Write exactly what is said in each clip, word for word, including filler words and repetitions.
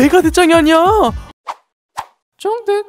메가 대장이 아니야. 정득.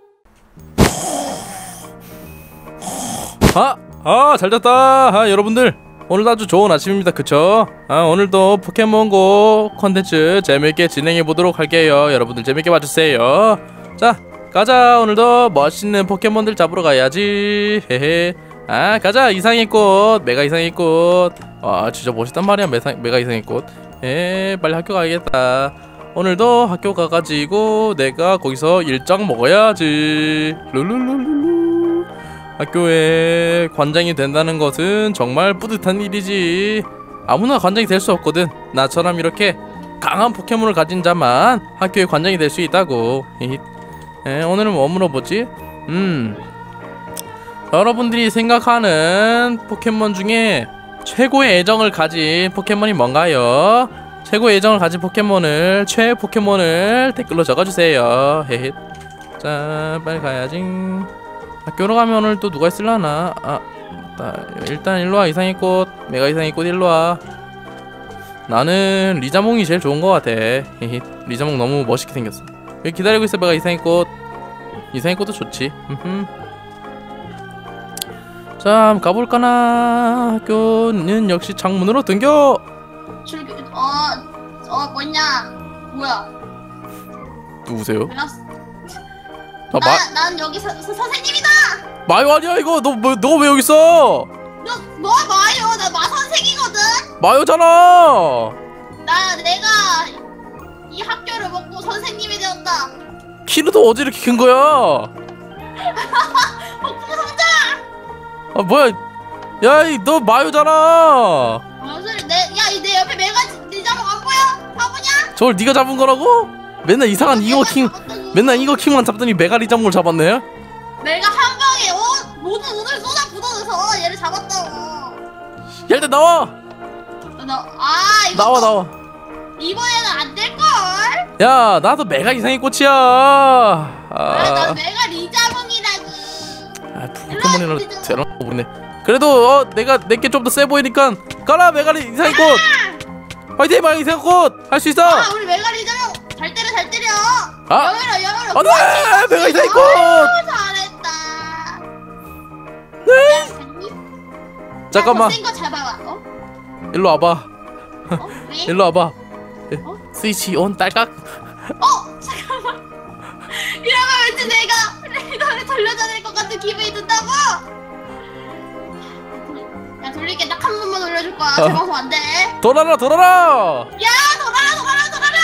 아, 아, 잘 잤다. 아, 여러분들 오늘도 아주 좋은 아침입니다. 그쵸? 아, 오늘도 포켓몬고 컨텐츠 재밌게 진행해보도록 할게요. 여러분들 재밌게 봐주세요. 자, 가자. 오늘도 멋있는 포켓몬들 잡으러 가야지. 헤헤. 아, 가자. 이상의 꽃, 메가 이상의 꽃. 와, 진짜 멋있단 말이야. 메사, 메가 이상의 꽃. 에, 빨리 학교 가야겠다. 오늘도 학교 가가지고 내가 거기서 일장 먹어야지. 룰루루루루. 학교에 관장이 된다는 것은 정말 뿌듯한 일이지. 아무나 관장이 될 수 없거든. 나처럼 이렇게 강한 포켓몬을 가진 자만 학교에 관장이 될 수 있다고. 에, 오늘은 뭐 물어보지? 음 여러분들이 생각하는 포켓몬 중에 최고의 애정을 가진 포켓몬이 뭔가요? 최고의 애정을 가진 포켓몬을, 최애 포켓몬을 댓글로 적어주세요. 헤헤. 자, 빨리 가야지. 학교로 가면 오늘 또 누가 있을라나? 아, 일단 일로와. 이상의 꽃, 메가 이상의 꽃 일로와. 나는 리자몽이 제일 좋은 것 같아. 헤헤. 리자몽 너무 멋있게 생겼어. 여기 기다리고 있어. 메가 이상의 꽃. 이상의 꽃도 좋지. 자, 한번 가볼까나. 학교는 역시 창문으로 등겨. 출교. 어, 어 뭐냐? 뭐야? 누구세요? 나, 아, 마... 난 여기 서, 서, 선생님이다. 마요 아니야 이거. 너 뭐, 너 왜 여기 있어? 너, 너 마요. 나 마선생이거든. 마요잖아. 나 내가 이 학교를 먹고 선생님이 되었다. 키는 또 어제 이렇게 큰 거야? 폭풍성자. 아 뭐야? 야, 이 너 마요잖아. 무슨 내, 야, 이 내 옆에 메가 리자몽 안 보여? 바보냐? 저걸 네가 잡은 거라고? 맨날 이상한 이거킹, 맨날 이거킹만 잡더니 메가리자몽을 잡았네. 내가 한 방에 어 모든 운을 쏟아 붓어서 얘를 잡았다고. 야, 일단 나와. 나, 아 이거 나와 나와. 이번에는 안 될 걸. 야, 나도 메가 이상의 꽃이야. 아, 아, 나 메가 리자몽이라고. 아, 포켓몬이랑 대단한 거 모르네. 그래도 어, 내가 내게 좀 더 세 보이니까 가라. 메가리 이상의 꽃. 화이팅. 메가 이상의 꽃 할 수 있어. 아, 우리 메가 리자몽 잘 때려 잘 때려. 아, 여유로 여유로. 안돼. 메가 이상의 꽃. 잘했다. 네. 잠깐만. 센 거 잡아봐. 어? 일로 와봐. 어? 왜? 일로 와봐. 어? 스위치 온 딸깍. 어? 잠깐만. 이러면 왠지 내가 리더를 돌려줘야 될 것 같은 기분이 든다고? 야, 돌릴게. 딱 한 번만 돌려줄 거야. 어. 제방송 안 돼. 돌아라 돌아라. 야, 돌아라 돌아라 돌아라.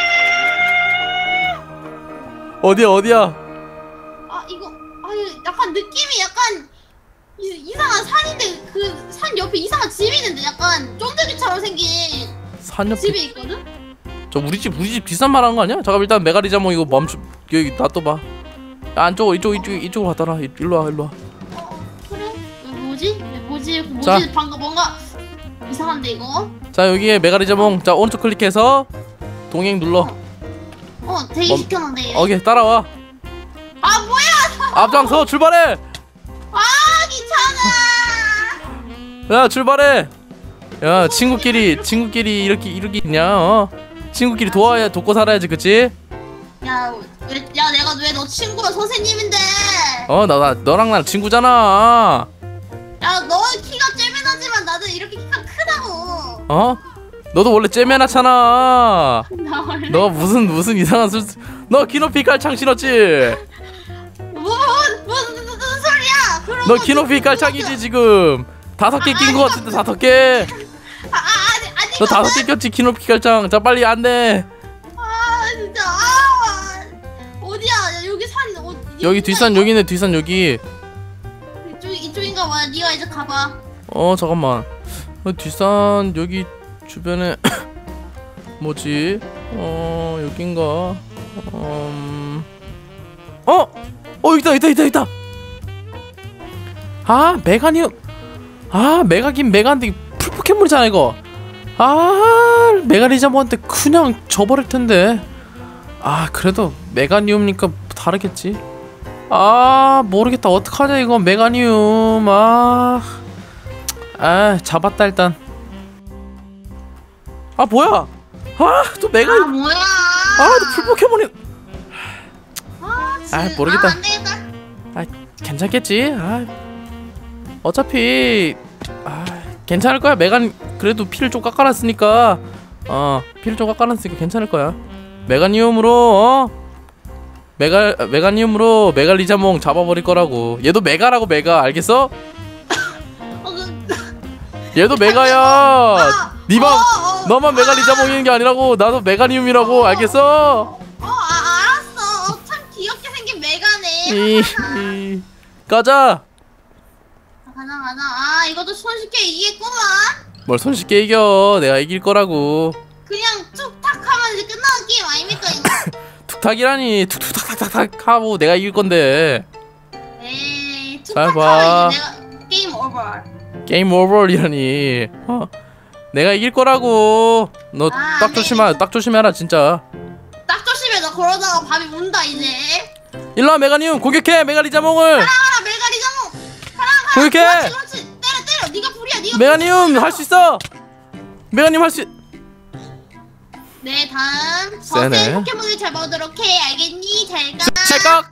어디야 어디야? 아, 이거 아, 이거 약간 느낌이 약간 이, 이상한 산인데 그 산 옆에 이상한 집이 있는데 약간 쫀득이처럼 생긴 산 옆에 집이 있거든? 저 우리 집 우리 집 비싼 말 하는 거 아니야? 잠깐 일단 메가리자몽 이거 멈추. 여기 놔둬봐. 야, 안쪽 이쪽 이쪽 이쪽으로 갔다라. 일로 와 일로 와. 어, 그래? 이거 뭐지? 이거 뭐지? 뭐지? 자. 방금 뭔가 이상한데 이거? 자, 여기에 메가리자몽. 자, 오른쪽 클릭해서 동행 눌러. 어, 대기시켰는데 얘. 오케이, 따라와. 아, 뭐야? 앞장서 출발해. 아, 귀찮아. 야, 출발해. 야, 친구끼리 친구끼리 이렇게 이렇게 있냐? 어? 친구끼리 도와야 돕고 살아야지, 그치? 야, 왜, 야, 내가 왜 너 친구야? 선생님인데. 어, 나, 나 너랑 나랑 친구잖아. 야, 너 키가 쬐맨하지만 나는 이렇게 키가 크다고. 어? 너도 원래 째매나잖아. 나 원래 너 무슨 무슨 이상한 술. 너 키높이 깔창 신었지? 뭐, 뭐, 무슨, 무슨 소리야? 그런 너 거 키높이 듣고 깔창이지 지금. 다섯 개 낀 거 같은데 다섯 개. 아, 아, 아니, 아니. 너 다섯 개 꼈지 키높이 깔창. 자, 빨리 안돼. 아, 진짜. 아, 어디야? 야, 여기 산 어디? 여기 뒷산 여기네. 뒷산 여기. 이쪽 이쪽인가 봐. 네가 이제 가봐. 어, 잠깐만. 어, 뒷산 여기 주변에 뭐지? 어, 여긴가? 음... 어? 어, 있다 있다 있다 있다. 아, 메가니움. 아, 메가긴 메가인데 풀 포켓몬이잖아 이거. 아, 메가리자모한테 그냥 져버릴 텐데. 아, 그래도 메가니움이니까 다르겠지. 아, 모르겠다. 어떡하냐 이거. 메가니움. 아, 아, 잡았다 일단. 아, 뭐야? 아, 또 메가. 아, 뭐야? 아, 풀 포켓몬이. 아, 아, 진- 모르겠다. 아, 안 되겠다. 아, 괜찮겠지. 아, 어차피 아, 괜찮을 거야. 메간 그래도 피를 좀 깎아놨으니까. 어, 피를 좀 깎아놨으니까 괜찮을 거야. 메가니움으로 어? 메가 메가니움으로 메갈리자몽 잡아버릴 거라고. 얘도 메가라고 메가 알겠어? 어, 그, 얘도 메가야. 아, 니만 어, 어, 너만 메갈리자몽인 게 아니라고. 나도 메가니움이라고 알겠어? 어, 아, 알았어. 어, 참 귀엽게 생긴 메가네. 이, 이. 가자. 가자 가자. 아, 이것도 손쉽게 이기겠구만. 뭘 손쉽게 이겨. 내가 이길 거라고. 그냥 툭탁 하면 이제 끝나는 게임 아닙니까 이거? 툭탁이라니. 툭툭탁탁탁탁 하고 내가 이길 건데. 에이, 잘 툭탁 봐. 하면 이제 내가 게임 오버. 게임 오버이라니. 어. 내가 이길 거라고. 너 아, 딱 네. 조심하. 딱 조심해라 진짜. 딱 조심해. 너 그러다가 밤이 온다 이제. 일로와 메가니움 공격해. 메갈리자몽을. 아, 메가리자몽. 가라 가라. 그렇게! 그렇지 그렇지. 때려 때려. 네가 불이야. 네가. 메가니움 할 수 있어. 메가니움 할 수. 네, 다음 세네. 저세 포켓몬을 잡아오도록 해. 알겠니? 잘 가. 찰칵.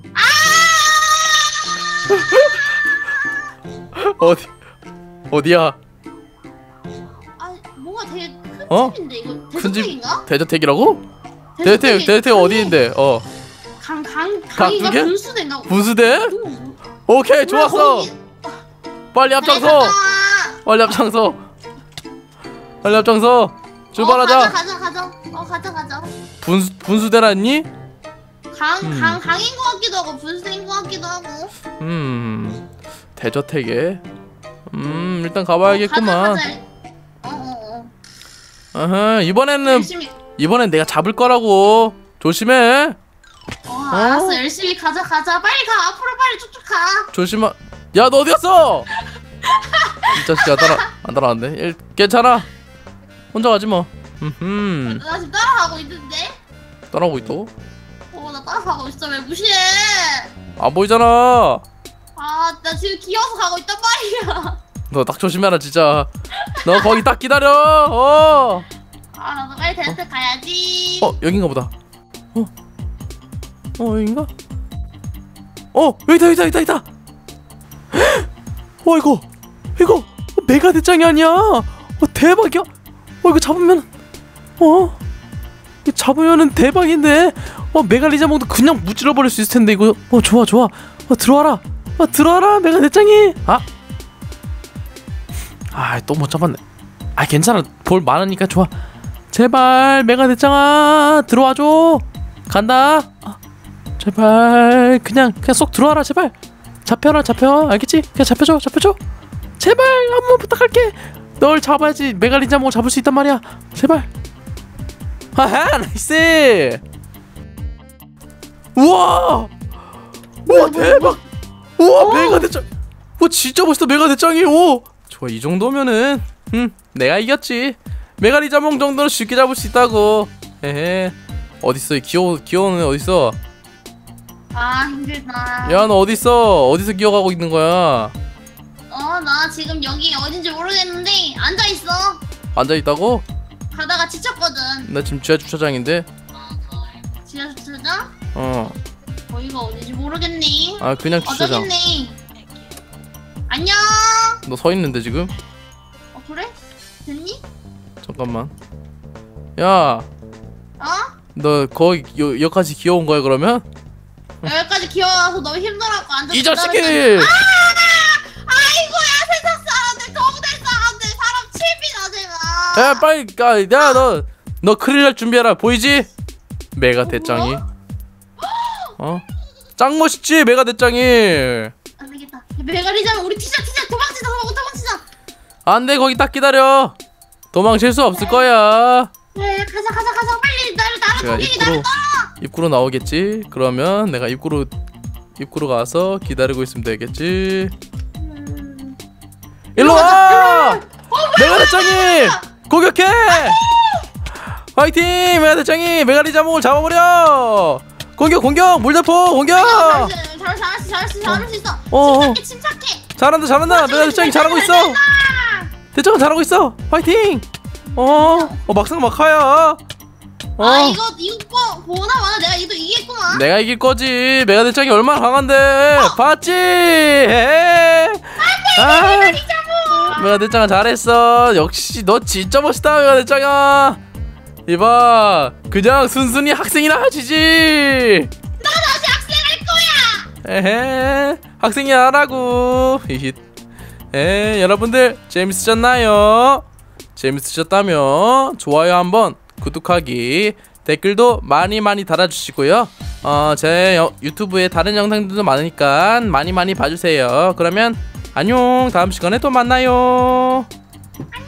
어디 어디야? 아, 뭔가 되게 큰 어? 집인데 이거 큰 집. 대저택인가? 대저택이라고? 대저택 대저택 어디인데? 어. 강강 강 강인가 두 개? 분수대인가? 분수대? 오, 오케이 좋았어. 거기- 빨리 잘 앞장서. 갔다 와. 빨리 앞장서. 빨리 앞장서. 출발하자. 어, 가자 가자 가자. 어 가자 가자. 분수 분수대라니? 강 음. 강 강인 것 같기도 하고 분수대인 것 같기도 하고. 음. 대저택에. 음 일단 어, 가봐야겠구만. 가자 가자. 어어 어. 어허 이번에는 열심히. 이번엔 내가 잡을 거라고. 조심해. 어 알았어 열심히 가자 가자. 빨리 가 앞으로 빨리 쭉쭉 가. 조심하. 야 너 어디 갔어? 이 자식이 안 따라 안 따라왔네. 일, 괜찮아. 혼자 가지 뭐. 음. 나 지금 따라가고 있는데. 따라오고 있다고? 어 나 따라가고 있어. 왜 무시해? 안 보이잖아. 아 나 지금 기어서 가고 있단 말이야. 너 딱 조심해라 진짜. 너 거기 딱 기다려. 어. 아 나도 빨리 데이트 가야지. 어 여긴가 보다. 어. 어 여긴가? 어 여기다 여기다 여기다 여기다. 어 이거 이거 메가 대장이 아니야. 어 대박이야. 어 이거 잡으면 어 이거 잡으면은 대박인데. 어 메갈리자몽도 그냥 무찔러 버릴 수 있을 텐데 이거. 어 좋아 좋아. 어 들어와라. 어 들어와라 메가 대장이. 아. 아 또 못 잡았네. 아 괜찮아. 볼 많으니까 좋아. 제발 메가 대장아 들어와줘. 간다. 아, 제발 그냥 그냥 쏙 들어와라 제발. 잡혀라 잡혀. 알겠지? 그냥 잡혀줘 잡혀줘. 제발 한번 부탁할게. 널 잡아야지 메갈리자몽 잡을 수 있단 말이야. 제발. 하하 나이스. 우와 우와 대박. 우와 메가 대장. 와 진짜 멋있다 메가 대장이. 오 좋아 이 정도면은 음 내가 이겼지. 메갈리자몽 정도는 쉽게 잡을 수 있다고. 헤헤. 어딨어 이 귀여워 귀여운 애 어딨어? 아 힘들다. 야 너 어딨어? 어디서 기어가고 있는 거야? 어 나 지금 여기 어딘지 모르겠는데 앉아 있어. 앉아 있다고? 가다가 지쳤거든. 나 지금 지하 주차장인데. 지하 주차장? 어. 거기가 어딘지 모르겠네. 아 그냥 어 주차장. 저기 있네. 안녕. 너 서 있는데 지금? 어 그래? 됐니? 잠깐만. 야, 어? 너 거기 여, 여기까지 귀여운 거야 그러면? 여기까지 기어와서 너무 힘들어갖고 앉아서 이 자식이! 기다렸잖아. 아! 아이고야 세상 사람들 동네 사람들 사람 칩이다 제가. 야 빨리 가. 야 너 너 큰일 날 준비해라. 보이지? 메가 대장이. 어? 짱 멋있지 메가 대장이. 안 되겠다. 메가리자면 우리 티자 티자 도망치자 도망 도망치자. 안돼 거기 딱 기다려. 도망칠 수 없을 거야. 네 가자 가자 가자 빨리 나를 나를 제가 도끼니 나를 입구로 입구로 나오겠지. 그러면 내가 입구로 입구로 가서 기다리고 있으면 되겠지. 음... 일로 와. 어, 메가 대장이 공격해. 화이팅 메가 대장이 메갈리자몽을 잡아버려. 공격 공격 물대포 공격. 잘했어 잘했어 잘했어 잘했어 잘할 수 있어. 어, 침착해 침착해. 잘한다 잘한다. 메가 대장이 잘하고 있어. 대장은 잘하고 있어. 화이팅. 어, 어 막상 막하야. 어? 아 이거 이거 뭐 보나 마나 내가 이거 이기겠구만. 내가 이길 거지. 메가대장이 얼마나 강한데. 어. 봤지? 에이. 아, 메가대장아 잘했어. 역시 너 진짜 멋있다 메가대장아. 이봐 그냥 순순히 학생이나 하시지. 나 다시 학생 할 거야. 에헤 학생이 하라고. 히힛. 에 여러분들 재밌으셨나요? 재밌으셨다면 좋아요 한번, 구독하기, 댓글도 많이 많이 달아주시고요. 어, 제 여, 유튜브에 다른 영상들도 많으니까 많이 많이 봐주세요. 그러면 안녕. 다음 시간에 또 만나요. 안녕.